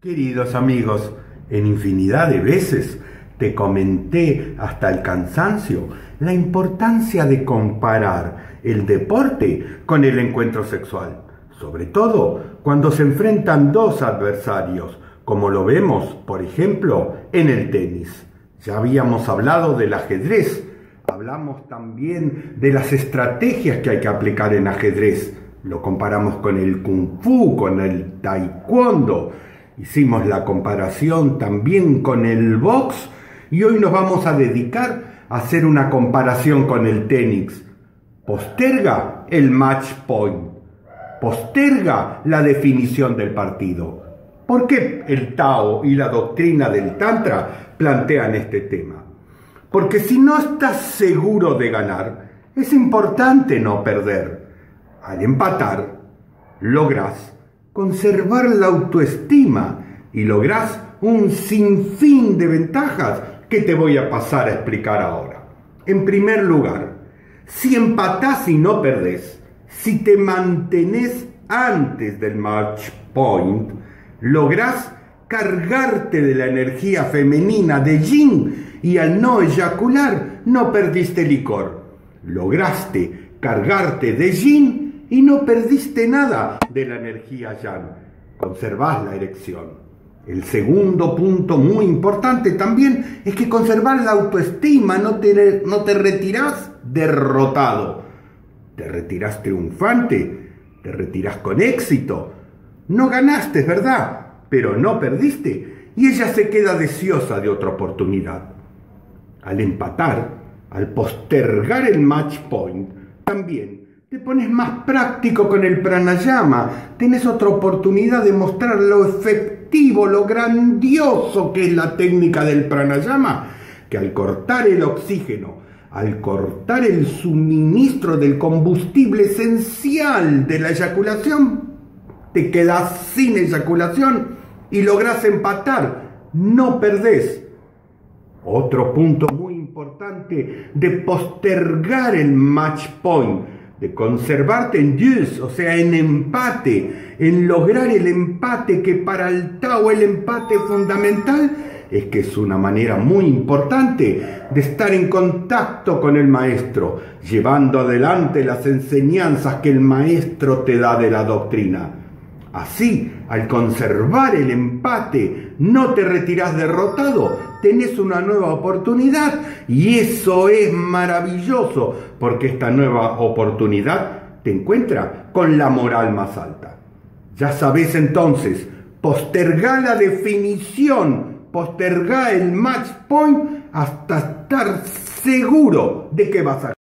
Queridos amigos, en infinidad de veces te comenté hasta el cansancio la importancia de comparar el deporte con el encuentro sexual, sobre todo cuando se enfrentan dos adversarios, como lo vemos, por ejemplo, en el tenis. Ya habíamos hablado del ajedrez, hablamos también de las estrategias que hay que aplicar en ajedrez, lo comparamos con el kung fu, con el taekwondo. Hicimos la comparación también con el box y hoy nos vamos a dedicar a hacer una comparación con el tenis. Posterga el match point, posterga la definición del partido. ¿Por qué el Tao y la doctrina del Tantra plantean este tema? Porque si no estás seguro de ganar, es importante no perder. Al empatar, logras conservar la autoestima y lográs un sinfín de ventajas que te voy a pasar a explicar ahora. En primer lugar, si empatás y no perdés, si te mantenés antes del match point, lográs cargarte de la energía femenina de Yin y al no eyacular no perdiste licor. Lograste cargarte de Yin y no perdiste nada de la energía Yang. Conservás la erección. El segundo punto muy importante también es que conservás la autoestima, no te retirás derrotado. Te retirás triunfante, te retirás con éxito. No ganaste, ¿verdad? Pero no perdiste y ella se queda deseosa de otra oportunidad. Al empatar, al postergar el match point, también te pones más práctico con el pranayama, tenés otra oportunidad de mostrar lo efectivo, lo grandioso que es la técnica del pranayama, que al cortar el oxígeno, al cortar el suministro del combustible esencial de la eyaculación, te quedás sin eyaculación y lográs empatar, no perdés. Otro punto muy importante de postergar el match point, de conservarte en deuce, o sea, en empate, en lograr el empate, que para el Tao el empate fundamental es que es una manera muy importante de estar en contacto con el maestro, llevando adelante las enseñanzas que el maestro te da de la doctrina. Así, al conservar el empate, no te retirás derrotado, tenés una nueva oportunidad y eso es maravilloso porque esta nueva oportunidad te encuentra con la moral más alta. Ya sabés entonces, postergá la definición, postergá el match point hasta estar seguro de que vas a ganar.